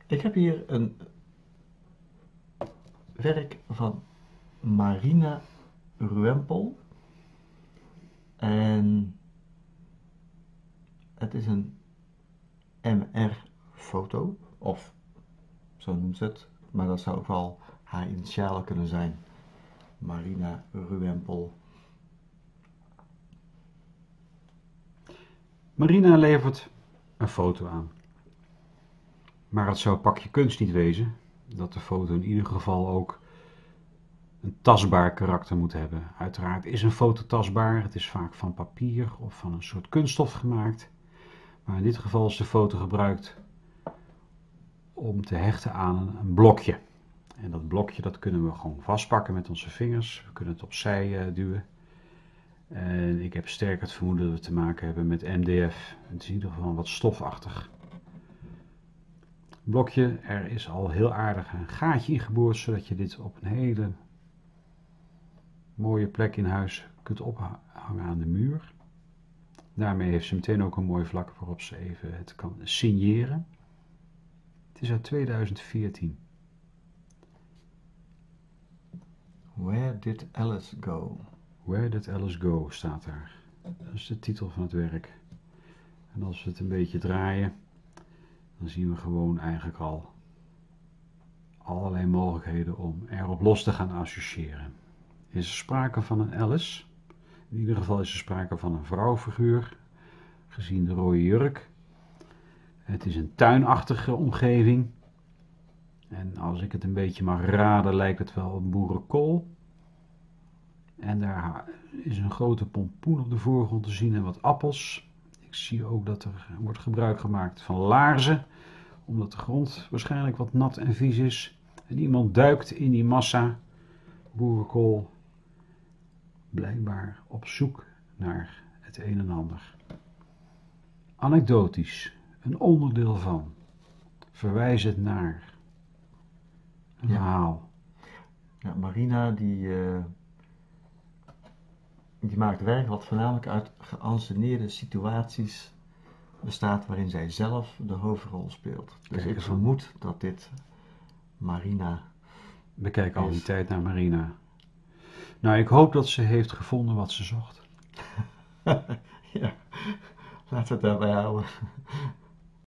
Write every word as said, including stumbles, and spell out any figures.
Ik heb hier een werk van Marina Ruempel. En het is een M R-foto, of zo noemt ze het. Maar dat zou ook wel haar initialen kunnen zijn. Marina Ruempel. Marina levert een foto aan. Maar het zou pakje kunst niet wezen dat de foto in ieder geval ook een tastbaar karakter moet hebben. Uiteraard is een foto tastbaar. Het is vaak van papier of van een soort kunststof gemaakt. Maar in dit geval is de foto gebruikt om te hechten aan een blokje. En dat blokje dat kunnen we gewoon vastpakken met onze vingers. We kunnen het opzij uh, duwen. En ik heb sterk het vermoeden dat we te maken hebben met M D F. Het is in ieder geval wat stofachtig. Blokje, er is al heel aardig een gaatje ingeboord, zodat je dit op een hele mooie plek in huis kunt ophangen aan de muur. Daarmee heeft ze meteen ook een mooi vlak waarop ze even het kan signeren. Het is uit tweeduizend veertien. Where did Alice go? Where did Alice go staat daar. Dat is de titel van het werk. En als we het een beetje draaien, dan zien we gewoon eigenlijk al allerlei mogelijkheden om erop los te gaan associëren. Is er sprake van een Alice? In ieder geval is er sprake van een vrouwenfiguur, gezien de rode jurk. Het is een tuinachtige omgeving. En als ik het een beetje mag raden, lijkt het wel op boerenkool. En daar is een grote pompoen op de voorgrond te zien en wat appels. Ik zie ook dat er wordt gebruik gemaakt van laarzen, omdat de grond waarschijnlijk wat nat en vies is. En iemand duikt in die massa boerenkool, blijkbaar op zoek naar het een en ander. Anekdotisch, een onderdeel van, verwijzend naar een Ja. verhaal. Ja, Marina die, uh, die maakt werk wat voornamelijk uit geanceneerde situaties bestaat waarin zij zelf de hoofdrol speelt. Dus Kijk ik eens vermoed dat dit Marina We kijken al die is. tijd naar Marina. Nou, ik hoop dat ze heeft gevonden wat ze zocht. Ja, laten we het daarbij houden.